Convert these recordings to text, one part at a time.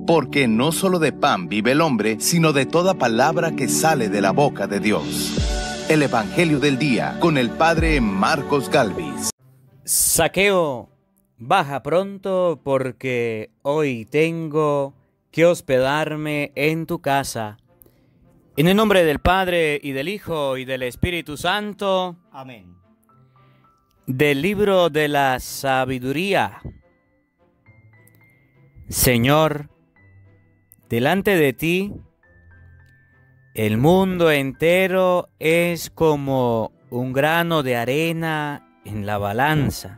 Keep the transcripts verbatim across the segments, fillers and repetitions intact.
porque no solo de pan vive el hombre, sino de toda palabra que sale de la boca de Dios. El Evangelio del Día, con el Padre Marcos Galvis. Zaqueo, baja pronto, porque hoy tengo que hospedarme en tu casa. En el nombre del Padre, y del Hijo, y del Espíritu Santo. Amén. Del libro de la sabiduría. Señor, delante de ti, el mundo entero es como un grano de arena en la balanza,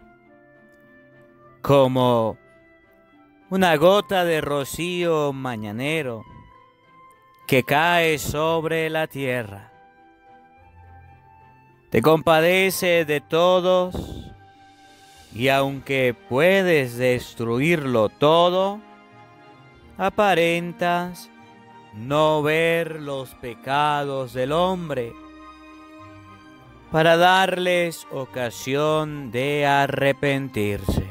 como una gota de rocío mañanero que cae sobre la tierra. Te compadece de todos, y aunque puedes destruirlo todo, aparentas no ver los pecados del hombre para darles ocasión de arrepentirse.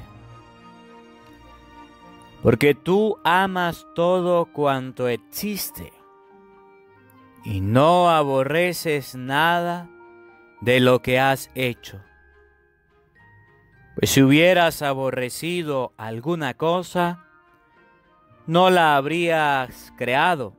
Porque tú amas todo cuanto existe y no aborreces nada de lo que has hecho. Pues si hubieras aborrecido alguna cosa, no la habrías creado.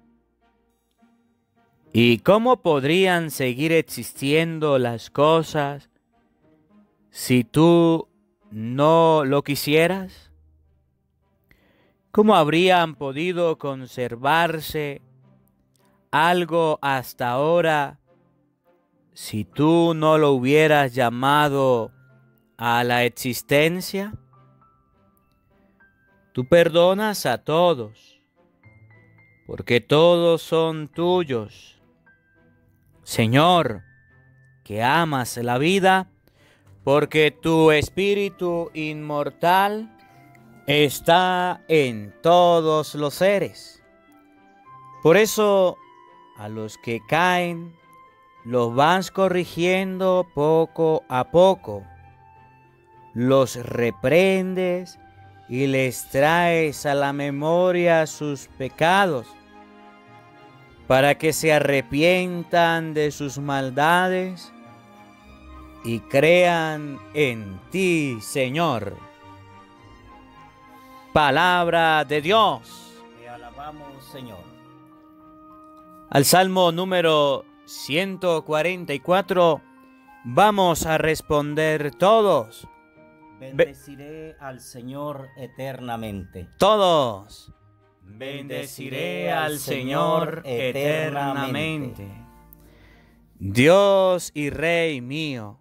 ¿Y cómo podrían seguir existiendo las cosas si tú no lo quisieras? ¿Cómo habrían podido conservarse algo hasta ahora si tú no lo hubieras llamado a la existencia? Tú perdonas a todos, porque todos son tuyos. Señor, que amas la vida, porque tu espíritu inmortal está en todos los seres. Por eso, a los que caen, los vas corrigiendo poco a poco, los reprendes y les traes a la memoria sus pecados, para que se arrepientan de sus maldades y crean en ti, Señor. Palabra de Dios. Te alabamos, Señor. Al Salmo número ciento cuarenta y cuatro vamos a responder todos. Bendeciré al Señor eternamente. Todos. Bendeciré al Señor eternamente. Dios y Rey mío,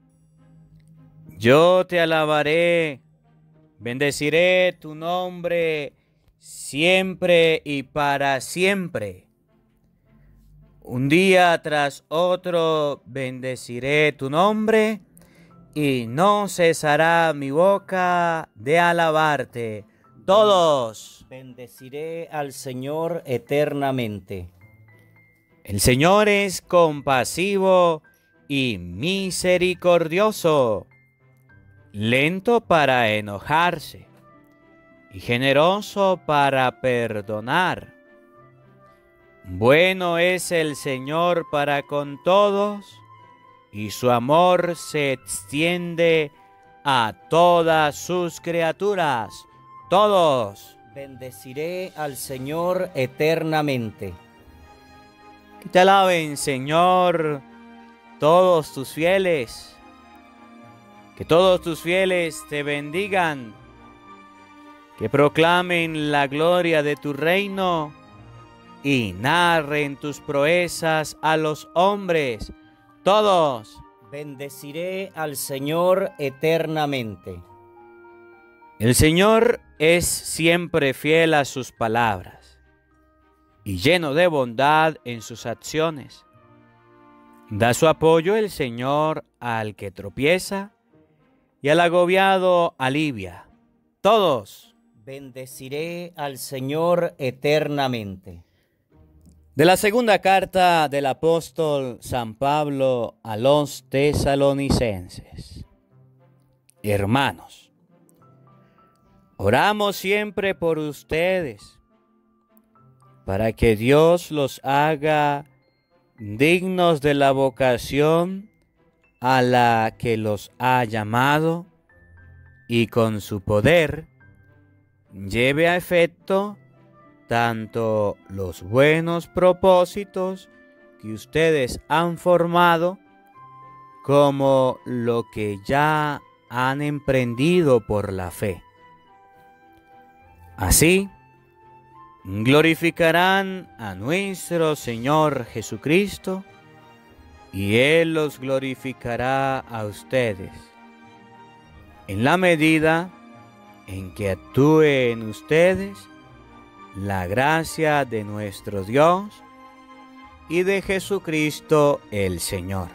yo te alabaré, bendeciré tu nombre siempre y para siempre. Un día tras otro bendeciré tu nombre, y no cesará mi boca de alabarte. Todos. Bendeciré al Señor eternamente. El Señor es compasivo y misericordioso, lento para enojarse y generoso para perdonar. Bueno es el Señor para con todos, y su amor se extiende a todas sus criaturas. Todos. Bendeciré al Señor eternamente. Que te alaben, Señor, todos tus fieles. Que todos tus fieles te bendigan. Que proclamen la gloria de tu reino y narren tus proezas a los hombres. Todos. Bendeciré al Señor eternamente. El Señor es siempre fiel a sus palabras y lleno de bondad en sus acciones. Da su apoyo el Señor al que tropieza, y al agobiado alivia. Todos. Bendeciré al Señor eternamente. De la segunda carta del apóstol San Pablo a los tesalonicenses. Hermanos, oramos siempre por ustedes, para que Dios los haga dignos de la vocación a la que los ha llamado, y con su poder lleve a efecto tanto los buenos propósitos que ustedes han formado como lo que ya han emprendido por la fe. Así, glorificarán a nuestro Señor Jesucristo, y Él los glorificará a ustedes, en la medida en que actúe en ustedes la gracia de nuestro Dios y de Jesucristo el Señor.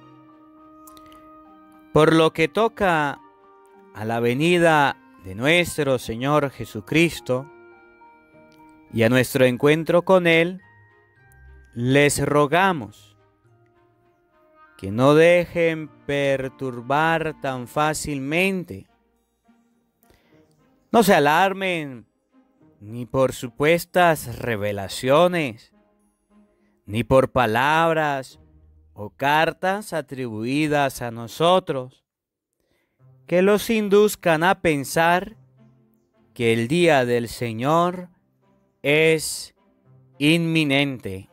Por lo que toca a la venida de nuestro Señor Jesucristo y a nuestro encuentro con Él, les rogamos que no dejen perturbar tan fácilmente. No se alarmen ni por supuestas revelaciones, ni por palabras o cartas atribuidas a nosotros, que los induzcan a pensar que el día del Señor es inminente.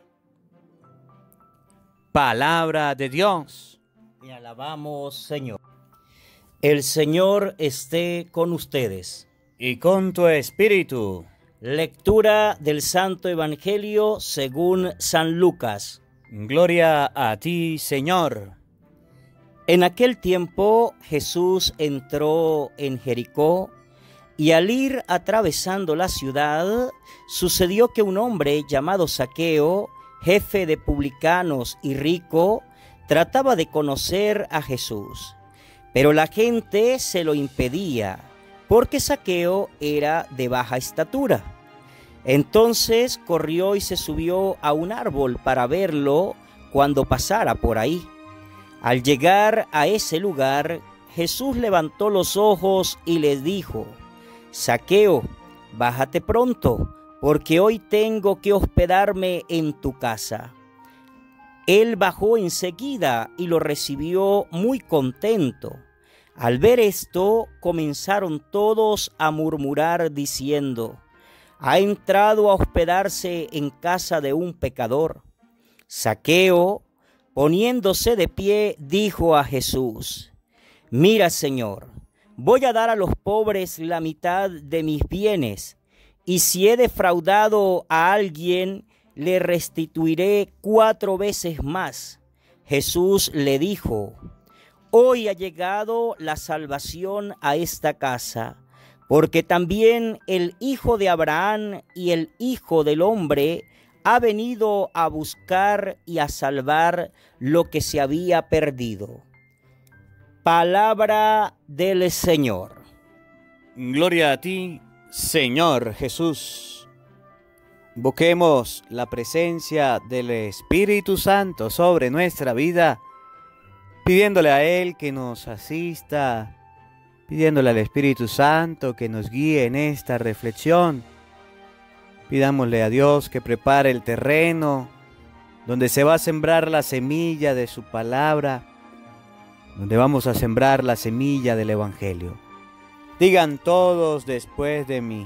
Palabra de Dios. Te alabamos, Señor. El Señor esté con ustedes. Y con tu espíritu. Lectura del Santo Evangelio según San Lucas. Gloria a ti, Señor. En aquel tiempo Jesús entró en Jericó, y al ir atravesando la ciudad, sucedió que un hombre llamado Zaqueo, jefe de publicanos y rico, trataba de conocer a Jesús. Pero la gente se lo impedía, porque Zaqueo era de baja estatura. Entonces corrió y se subió a un árbol para verlo cuando pasara por ahí. Al llegar a ese lugar, Jesús levantó los ojos y les dijo: Zaqueo, bájate pronto, porque hoy tengo que hospedarme en tu casa. Él bajó enseguida y lo recibió muy contento. Al ver esto, comenzaron todos a murmurar diciendo: ha entrado a hospedarse en casa de un pecador. Zaqueo, poniéndose de pie, dijo a Jesús: mira, Señor, voy a dar a los pobres la mitad de mis bienes, y si he defraudado a alguien, le restituiré cuatro veces más. Jesús le dijo: hoy ha llegado la salvación a esta casa, porque también el Hijo de Abraham y el Hijo del Hombre ha venido a buscar y a salvar lo que se había perdido. Palabra del Señor. Gloria a ti, Señor Jesús. Invoquemos la presencia del Espíritu Santo sobre nuestra vida, pidiéndole a Él que nos asista, pidiéndole al Espíritu Santo que nos guíe en esta reflexión. Pidámosle a Dios que prepare el terreno donde se va a sembrar la semilla de su palabra, donde vamos a sembrar la semilla del Evangelio. Digan todos después de mí: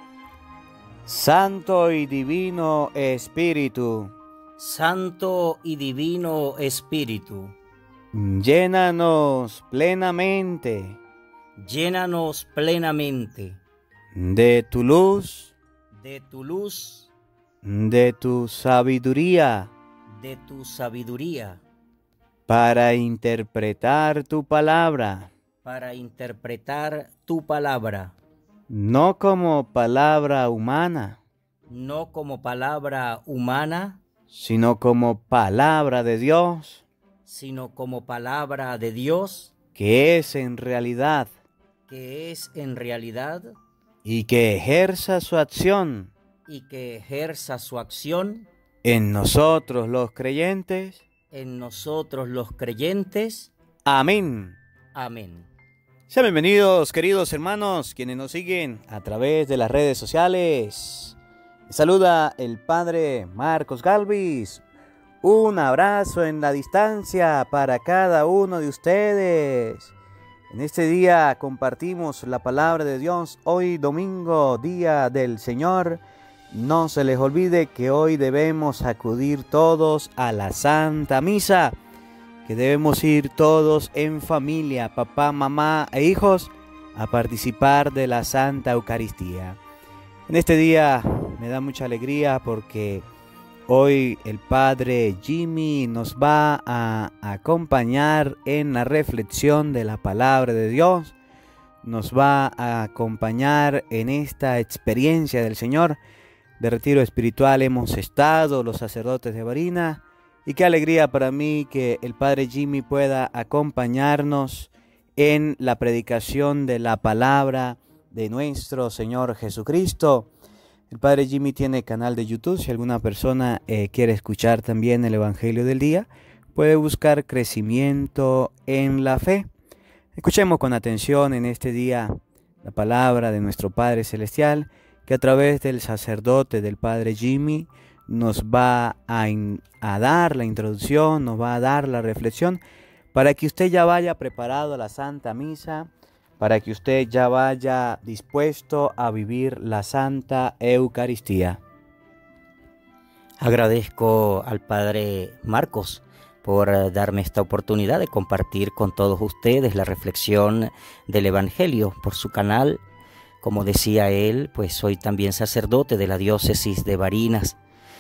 Santo y Divino Espíritu, Santo y Divino Espíritu, llénanos plenamente, llénanos plenamente de tu luz, de tu luz, de tu sabiduría, de tu sabiduría, para interpretar tu palabra, para interpretar tu palabra, no como palabra humana, no como palabra humana, sino como palabra de Dios, sino como palabra de Dios, que es en realidad, que es en realidad, y que ejerza su acción y que ejerza su acción en nosotros los creyentes. en nosotros los creyentes. Amén. Amén. Sean bienvenidos, queridos hermanos, quienes nos siguen a través de las redes sociales. Saluda el Padre Marcos Galvis. Un abrazo en la distancia para cada uno de ustedes. En este día compartimos la palabra de Dios. Hoy domingo, día del Señor. No se les olvide que hoy debemos acudir todos a la Santa Misa, que debemos ir todos en familia, papá, mamá e hijos, a participar de la Santa Eucaristía. En este día me da mucha alegría porque hoy el Padre Jimmy nos va a acompañar en la reflexión de la palabra de Dios. Nos va a acompañar en esta experiencia del Señor. De retiro espiritual hemos estado los sacerdotes de Barina. Y qué alegría para mí que el Padre Jimmy pueda acompañarnos en la predicación de la palabra de nuestro Señor Jesucristo. El Padre Jimmy tiene canal de YouTube. Si alguna persona eh, quiere escuchar también el Evangelio del día, puede buscar crecimiento en la fe. Escuchemos con atención en este día la palabra de nuestro Padre Celestial, que a través del sacerdote del Padre Jimmy nos va a, in, a dar la introducción, nos va a dar la reflexión, para que usted ya vaya preparado a la Santa Misa, para que usted ya vaya dispuesto a vivir la Santa Eucaristía. Agradezco al Padre Marcos por darme esta oportunidad de compartir con todos ustedes la reflexión del Evangelio por su canal. Como decía él, pues soy también sacerdote de la diócesis de Barinas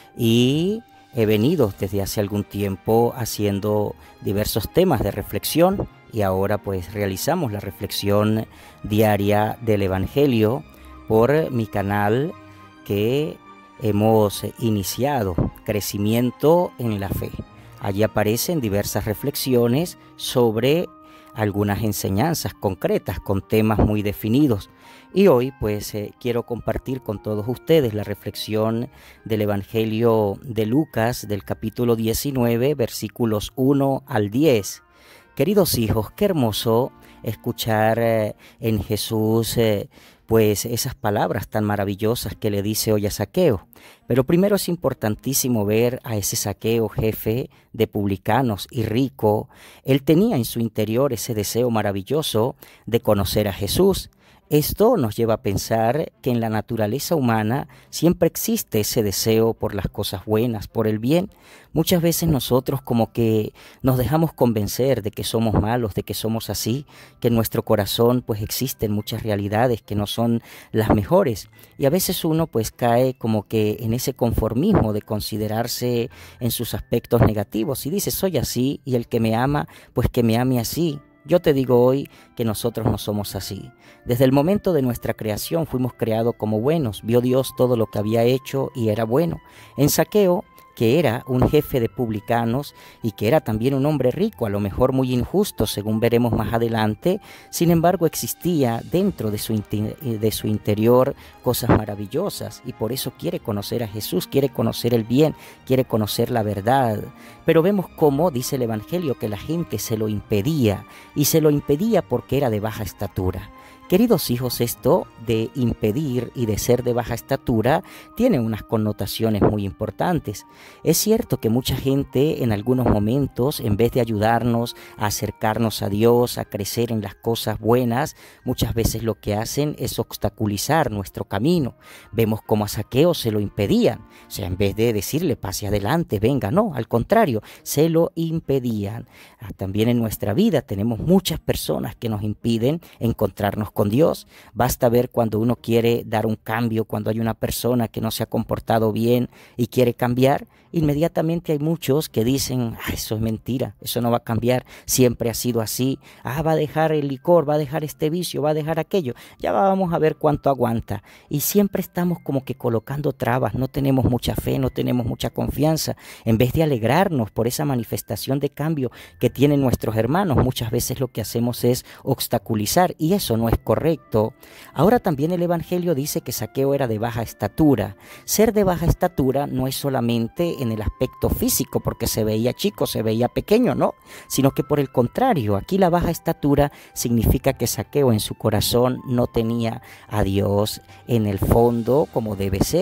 y he venido desde hace algún tiempo haciendo diversos temas de reflexión y ahora pues realizamos la reflexión diaria del Evangelio por mi canal que hemos iniciado, Crecimiento en la Fe. Allí aparecen diversas reflexiones sobre algunas enseñanzas concretas con temas muy definidos. Y hoy pues eh, quiero compartir con todos ustedes la reflexión del Evangelio de Lucas del capítulo diecinueve, versículos uno al diez. Queridos hijos, qué hermoso escuchar eh, en Jesús eh, pues esas palabras tan maravillosas que le dice hoy a Zaqueo. Pero primero es importantísimo ver a ese Zaqueo, jefe de publicanos y rico. Él tenía en su interior ese deseo maravilloso de conocer a Jesús. Esto nos lleva a pensar que en la naturaleza humana siempre existe ese deseo por las cosas buenas, por el bien. Muchas veces nosotros como que nos dejamos convencer de que somos malos, de que somos así, que en nuestro corazón pues existen muchas realidades que no son las mejores. Y a veces uno pues cae como que en ese conformismo de considerarse en sus aspectos negativos y dice soy así y el que me ama pues que me ame así. Yo te digo hoy que nosotros no somos así. Desde el momento de nuestra creación fuimos creados como buenos. Vio Dios todo lo que había hecho y era bueno. En Zaqueo, que era un jefe de publicanos y que era también un hombre rico, a lo mejor muy injusto, según veremos más adelante, sin embargo existía dentro de su, de su interior cosas maravillosas y por eso quiere conocer a Jesús, quiere conocer el bien, quiere conocer la verdad. Pero vemos cómo, dice el Evangelio, que la gente se lo impedía y se lo impedía porque era de baja estatura. Queridos hijos, esto de impedir y de ser de baja estatura tiene unas connotaciones muy importantes. Es cierto que mucha gente en algunos momentos, en vez de ayudarnos a acercarnos a Dios, a crecer en las cosas buenas, muchas veces lo que hacen es obstaculizar nuestro camino. Vemos cómo a Zaqueo se lo impedían. O sea, en vez de decirle pase adelante, venga, no, al contrario, se lo impedían. También en nuestra vida tenemos muchas personas que nos impiden encontrarnos con Dios. Basta ver cuando uno quiere dar un cambio, cuando hay una persona que no se ha comportado bien y quiere cambiar, inmediatamente hay muchos que dicen, ah, eso es mentira, eso no va a cambiar, siempre ha sido así, ah, va a dejar el licor, va a dejar este vicio, va a dejar aquello, ya vamos a ver cuánto aguanta. Y siempre estamos como que colocando trabas, no tenemos mucha fe, no tenemos mucha confianza, en vez de alegrarnos por esa manifestación de cambio que tienen nuestros hermanos, muchas veces lo que hacemos es obstaculizar y eso no es correcto. Ahora también el Evangelio dice que Zaqueo era de baja estatura. Ser de baja estatura no es solamente en el aspecto físico, porque se veía chico, se veía pequeño, no, sino que por el contrario, aquí la baja estatura significa que Zaqueo en su corazón no tenía a Dios en el fondo como debe ser.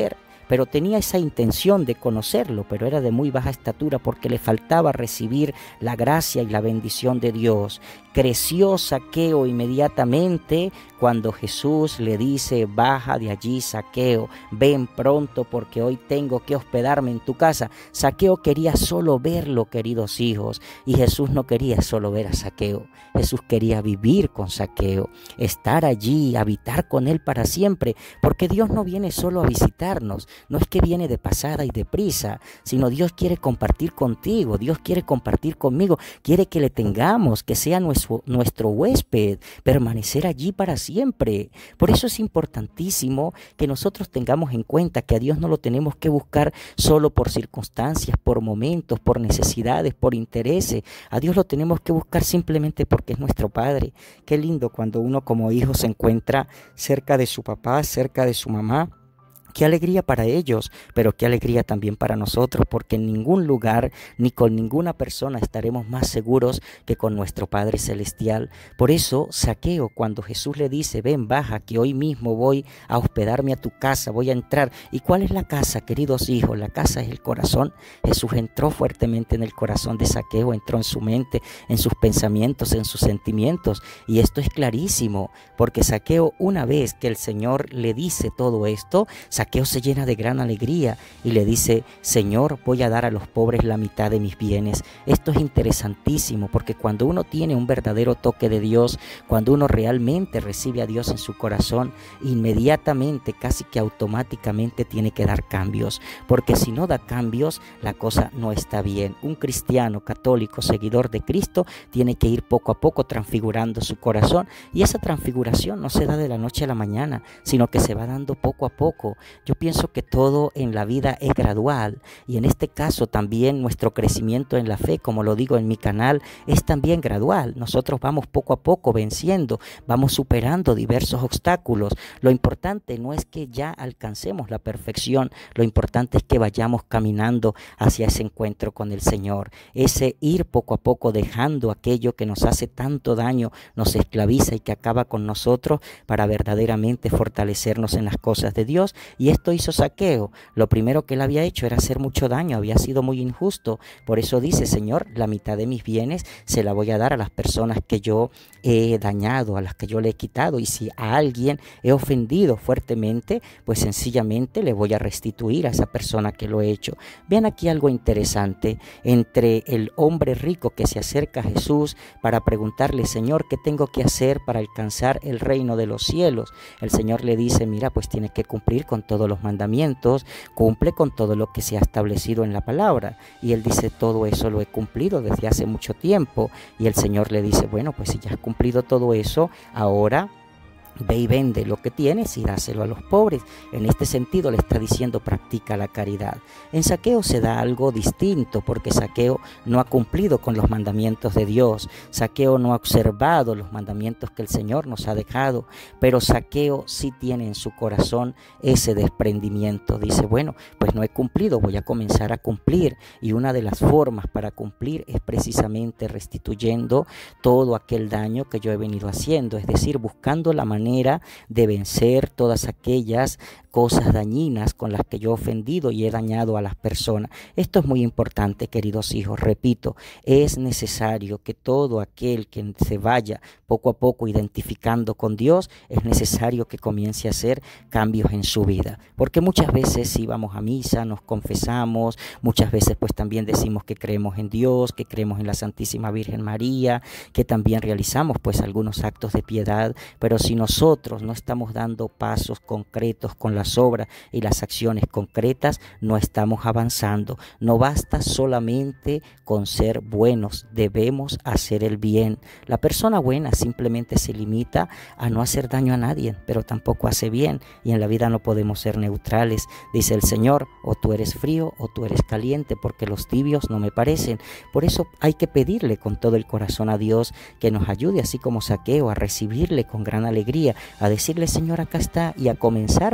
pero tenía esa intención de conocerlo, pero era de muy baja estatura porque le faltaba recibir la gracia y la bendición de Dios. Creció Zaqueo inmediatamente cuando Jesús le dice: baja de allí, Zaqueo, ven pronto porque hoy tengo que hospedarme en tu casa. Zaqueo quería solo verlo, queridos hijos, y Jesús no quería solo ver a Zaqueo. Jesús quería vivir con Zaqueo, estar allí, habitar con él para siempre, porque Dios no viene solo a visitarnos, no es que viene de pasada y deprisa, sino Dios quiere compartir contigo, Dios quiere compartir conmigo, quiere que le tengamos, que sea nuestro, nuestro huésped, permanecer allí para siempre. Por eso es importantísimo que nosotros tengamos en cuenta que a Dios no lo tenemos que buscar solo por circunstancias, por momentos, por necesidades, por intereses. A Dios lo tenemos que buscar simplemente porque es nuestro Padre. Qué lindo cuando uno como hijo se encuentra cerca de su papá, cerca de su mamá. Qué alegría para ellos, pero qué alegría también para nosotros, porque en ningún lugar ni con ninguna persona estaremos más seguros que con nuestro Padre Celestial. Por eso, Zaqueo, cuando Jesús le dice: ven, baja, que hoy mismo voy a hospedarme a tu casa, voy a entrar. ¿Y cuál es la casa, queridos hijos? La casa es el corazón. Jesús entró fuertemente en el corazón de Zaqueo, entró en su mente, en sus pensamientos, en sus sentimientos. Y esto es clarísimo, porque Zaqueo, una vez que el Señor le dice todo esto, Zaqueo se llena de gran alegría y le dice: Señor, voy a dar a los pobres la mitad de mis bienes. Esto es interesantísimo, porque cuando uno tiene un verdadero toque de Dios, cuando uno realmente recibe a Dios en su corazón, inmediatamente, casi que automáticamente tiene que dar cambios, porque si no da cambios, la cosa no está bien. Un cristiano católico, seguidor de Cristo, tiene que ir poco a poco transfigurando su corazón, y esa transfiguración no se da de la noche a la mañana, sino que se va dando poco a poco. Yo pienso que todo en la vida es gradual, y en este caso también nuestro crecimiento en la fe, como lo digo en mi canal, es también gradual. Nosotros vamos poco a poco venciendo, vamos superando diversos obstáculos. Lo importante no es que ya alcancemos la perfección, lo importante es que vayamos caminando hacia ese encuentro con el Señor. Ese ir poco a poco dejando aquello que nos hace tanto daño, nos esclaviza y que acaba con nosotros, para verdaderamente fortalecernos en las cosas de Dios. Y esto hizo Zaqueo. Lo primero que él había hecho era hacer mucho daño, había sido muy injusto. Por eso dice: Señor, la mitad de mis bienes se la voy a dar a las personas que yo he dañado, a las que yo le he quitado. Y si a alguien he ofendido fuertemente, pues sencillamente le voy a restituir a esa persona que lo he hecho. Vean aquí algo interesante entre el hombre rico que se acerca a Jesús para preguntarle: Señor, ¿qué tengo que hacer para alcanzar el reino de los cielos? El Señor le dice: mira, pues tienes que cumplir con todos los mandamientos, cumple con todo lo que se ha establecido en la palabra. Y él dice: todo eso lo he cumplido desde hace mucho tiempo. Y el Señor le dice: bueno, pues si ya has cumplido todo eso, ahora ve y vende lo que tienes y dáselo a los pobres. En este sentido le está diciendo: practica la caridad. En Zaqueo se da algo distinto, porque Zaqueo no ha cumplido con los mandamientos de Dios. Zaqueo no ha observado los mandamientos que el Señor nos ha dejado, pero Zaqueo sí tiene en su corazón ese desprendimiento. Dice: bueno, pues no he cumplido, voy a comenzar a cumplir. Y una de las formas para cumplir es precisamente restituyendo todo aquel daño que yo he venido haciendo, es decir, buscando la manera de vencer todas aquellas cosas dañinas con las que yo he ofendido y he dañado a las personas. Esto es muy importante, queridos hijos. Repito, es necesario que todo aquel que se vaya poco a poco identificando con Dios, es necesario que comience a hacer cambios en su vida, porque muchas veces si vamos a misa, nos confesamos, muchas veces pues también decimos que creemos en Dios, que creemos en la Santísima Virgen María, que también realizamos pues algunos actos de piedad, pero si nosotros no estamos dando pasos concretos con las obras y las acciones concretas, no estamos avanzando. No basta solamente con ser buenos, debemos hacer el bien. La persona buena simplemente se limita a no hacer daño a nadie, pero tampoco hace bien, y en la vida no podemos ser neutrales. Dice el Señor: o tú eres frío o tú eres caliente, porque los tibios no me parecen. Por eso hay que pedirle con todo el corazón a Dios que nos ayude, así como Zaqueo, a recibirle con gran alegría, a decirle: Señor, acá está, y a comenzar verdaderamente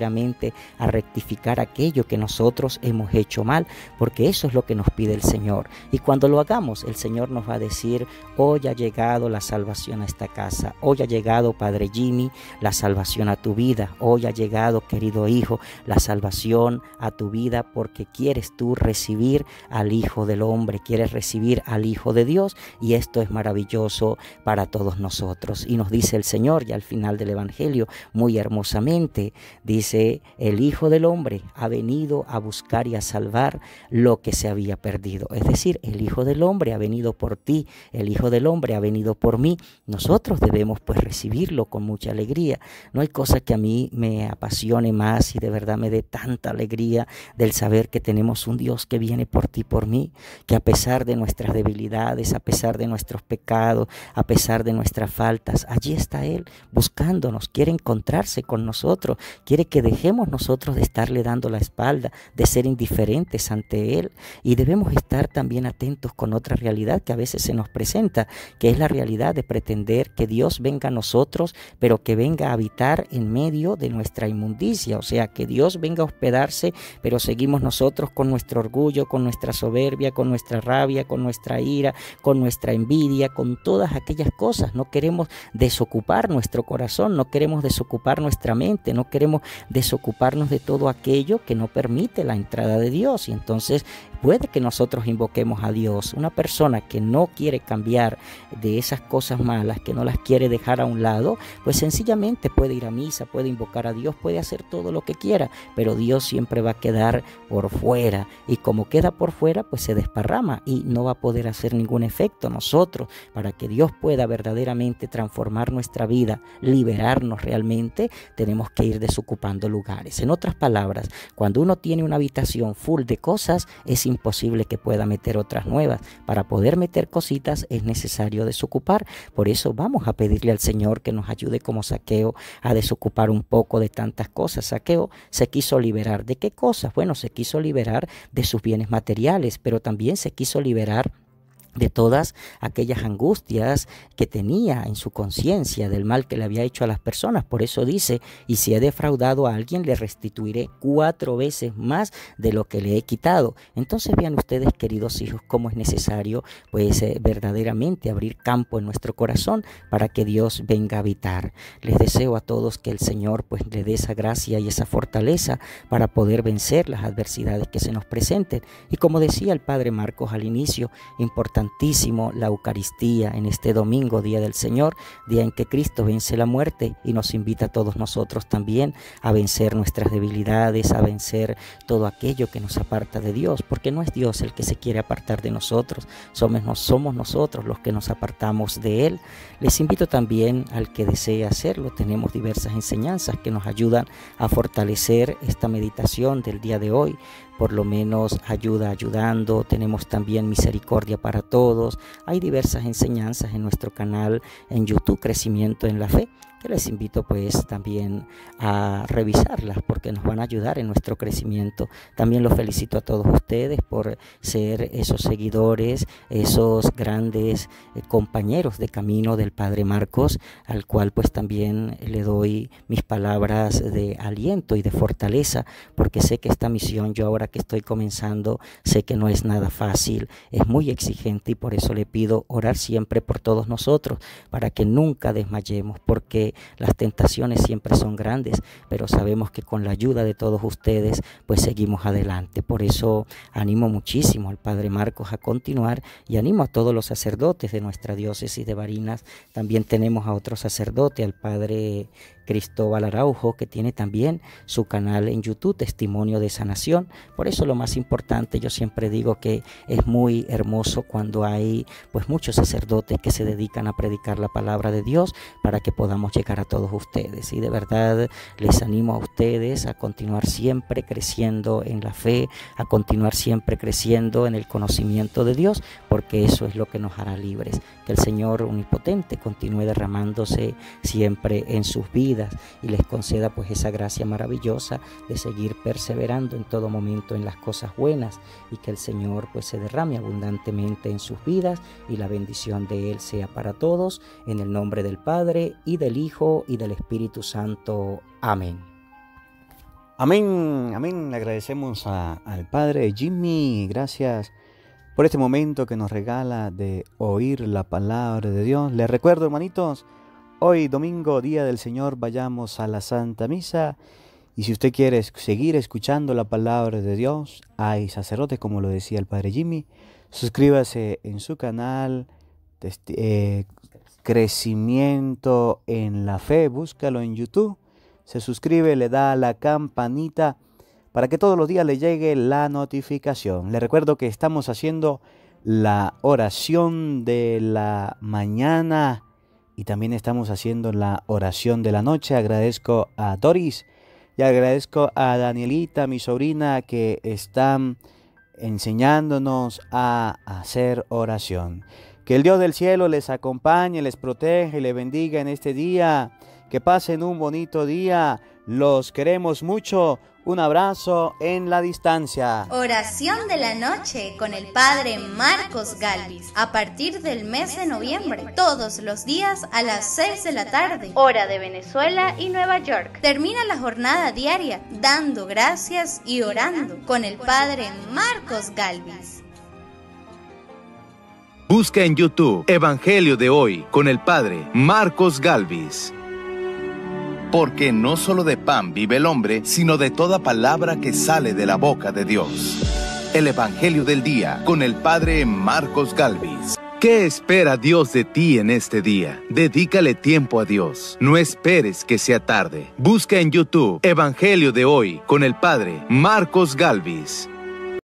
verdaderamente a rectificar aquello que nosotros hemos hecho mal, porque eso es lo que nos pide el Señor. Y cuando lo hagamos, el Señor nos va a decir: hoy ha llegado la salvación a esta casa, hoy ha llegado, Padre Jimmy, la salvación a tu vida, hoy ha llegado, querido hijo, la salvación a tu vida, porque quieres tú recibir al Hijo del Hombre, quieres recibir al Hijo de Dios, y esto es maravilloso para todos nosotros. Y nos dice el Señor, ya al final del Evangelio, muy hermosamente, dice: el Hijo del Hombre ha venido a buscar y a salvar lo que se había perdido. Es decir, el Hijo del Hombre ha venido por ti, el Hijo del Hombre ha venido por mí. Nosotros debemos pues recibirlo con mucha alegría. No hay cosa que a mí me apasione más y de verdad me dé tanta alegría del saber que tenemos un Dios que viene por ti, por mí, que a pesar de nuestras debilidades, a pesar de nuestros pecados, a pesar de nuestras faltas, allí está Él buscándonos, quiere encontrarse con nosotros, quiere que dejemos nosotros de estarle dando la espalda, de ser indiferentes ante Él, y debemos estar también atentos con otra realidad que a veces se nos presenta, que es la realidad de pretender que Dios venga a nosotros, pero que venga a habitar en medio de nuestra inmundicia, o sea, que Dios venga a hospedarse, pero seguimos nosotros con nuestro orgullo, con nuestra soberbia, con nuestra rabia, con nuestra ira, con nuestra envidia, con todas aquellas cosas. No queremos desocupar nuestro corazón, no queremos desocupar nuestra mente, no queremos desocuparnos de todo aquello que no permite la entrada de Dios. Y entonces puede que nosotros invoquemos a Dios. Una persona que no quiere cambiar de esas cosas malas, que no las quiere dejar a un lado, pues sencillamente puede ir a misa, puede invocar a Dios, puede hacer todo lo que quiera, pero Dios siempre va a quedar por fuera, y como queda por fuera, pues se desparrama y no va a poder hacer ningún efecto. Nosotros, para que Dios pueda verdaderamente transformar nuestra vida, liberarnos realmente, tenemos que ir desocupando lugares. En otras palabras, cuando uno tiene una habitación full de cosas, es imposible que pueda meter otras nuevas. Para poder meter cositas es necesario desocupar. Por eso vamos a pedirle al Señor que nos ayude como Zaqueo a desocupar un poco de tantas cosas. Zaqueo se quiso liberar. ¿De qué cosas? Bueno, se quiso liberar de sus bienes materiales, pero también se quiso liberar de todas aquellas angustias que tenía en su conciencia del mal que le había hecho a las personas. Por eso dice: y si he defraudado a alguien, le restituiré cuatro veces más de lo que le he quitado. Entonces vean ustedes, queridos hijos, cómo es necesario pues eh, verdaderamente abrir campo en nuestro corazón para que Dios venga a habitar. Les deseo a todos que el Señor pues le dé esa gracia y esa fortaleza para poder vencer las adversidades que se nos presenten. Y como decía el Padre Marcos al inicio, importante la Eucaristía en este domingo, Día del Señor, día en que Cristo vence la muerte y nos invita a todos nosotros también a vencer nuestras debilidades, a vencer todo aquello que nos aparta de Dios, porque no es Dios el que se quiere apartar de nosotros, somos, no somos nosotros los que nos apartamos de Él. Les invito también al que desee hacerlo. Tenemos diversas enseñanzas que nos ayudan a fortalecer esta meditación del día de hoy. Por lo menos ayuda ayudando, tenemos también misericordia para todos. Hay diversas enseñanzas en nuestro canal en YouTube, Crecimiento en la Fe, que les invito pues también a revisarlas porque nos van a ayudar en nuestro crecimiento. También los felicito a todos ustedes por ser esos seguidores, esos grandes eh, compañeros de camino del Padre Marcos, al cual pues también le doy mis palabras de aliento y de fortaleza, porque sé que esta misión, yo ahora que estoy comenzando, sé que no es nada fácil, es muy exigente, y por eso le pido orar siempre por todos nosotros, para que nunca desmayemos, porque las tentaciones siempre son grandes, pero sabemos que con la ayuda de todos ustedes pues seguimos adelante. Por eso animo muchísimo al Padre Marcos a continuar, y animo a todos los sacerdotes de nuestra diócesis de Barinas. También tenemos a otro sacerdote, al Padre Cristóbal Araujo, que tiene también su canal en YouTube, Testimonio de Sanación. Por eso lo más importante, yo siempre digo que es muy hermoso cuando hay pues muchos sacerdotes que se dedican a predicar la palabra de Dios para que podamos llegar a todos ustedes. Y de verdad les animo a ustedes a continuar siempre creciendo en la fe, a continuar siempre creciendo en el conocimiento de Dios, porque eso es lo que nos hará libres. Que el Señor Omnipotente continúe derramándose siempre en sus vidas y les conceda pues esa gracia maravillosa de seguir perseverando en todo momento en las cosas buenas, y que el Señor pues se derrame abundantemente en sus vidas y la bendición de Él sea para todos, en el nombre del Padre y del Hijo y del Espíritu Santo. Amén. Amén, amén. Le agradecemos a, al Padre Jimmy. Gracias por este momento que nos regala de oír la palabra de Dios. Les recuerdo, hermanitos, hoy domingo, Día del Señor, vayamos a la Santa Misa. Y si usted quiere seguir escuchando la palabra de Dios, hay sacerdotes, como lo decía el Padre Jimmy. Suscríbase en su canal, eh, Crecimiento en la Fe, búscalo en YouTube. Se suscribe, le da a la campanita para que todos los días le llegue la notificación. Le recuerdo que estamos haciendo la oración de la mañana y también estamos haciendo la oración de la noche. Agradezco a Doris y agradezco a Danielita, mi sobrina, que están enseñándonos a hacer oración. Que el Dios del cielo les acompañe, les protege y les bendiga en este día. Que pasen un bonito día. Los queremos mucho. Un abrazo en la distancia. Oración de la noche con el Padre Marcos Galvis. A partir del mes de noviembre, todos los días a las seis de la tarde, hora de Venezuela y Nueva York. Termina la jornada diaria dando gracias y orando con el Padre Marcos Galvis. Busca en YouTube Evangelio de Hoy con el Padre Marcos Galvis. Porque no solo de pan vive el hombre, sino de toda palabra que sale de la boca de Dios. El Evangelio del Día con el Padre Marcos Galvis. ¿Qué espera Dios de ti en este día? Dedícale tiempo a Dios. No esperes que sea tarde. Busca en YouTube Evangelio de Hoy con el Padre Marcos Galvis.